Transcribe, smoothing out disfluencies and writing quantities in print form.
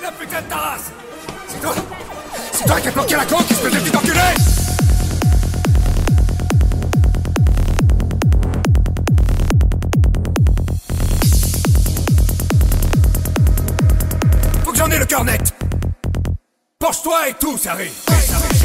la putain de ta race! C'est toi qui as planqué la coque, espèce de petit enculé! Faut que j'en ai le cœur net! Penche-toi et tout, ça arrive!